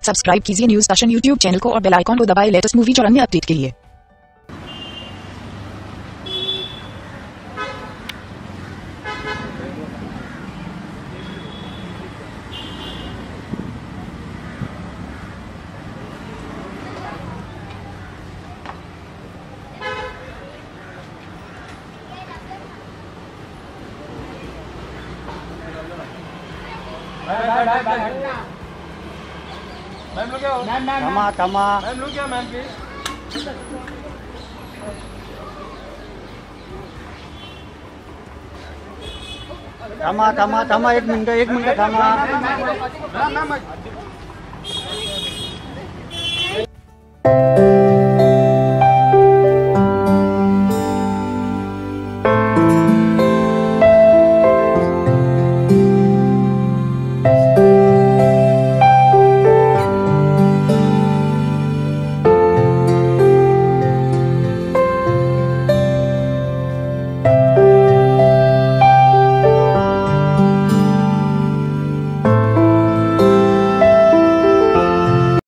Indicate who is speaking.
Speaker 1: Subscribe कीजिए news station YouTube channel को और बेल आइकॉन को दबाएं लेटेस्ट मूवीज और अन्य अपडेट के लिए।
Speaker 2: मैम लोग क्या
Speaker 3: तमा तमा
Speaker 2: मैम लोग क्या मैम प्लीज
Speaker 3: तमा तमा तमा एक मिनट तमा
Speaker 2: मैम